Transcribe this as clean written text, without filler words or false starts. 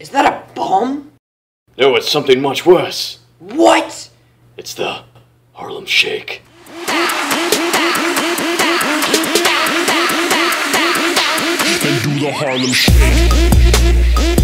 Is that a bomb? No, it's something much worse. What? It's the Harlem Shake. And do the Harlem Shake.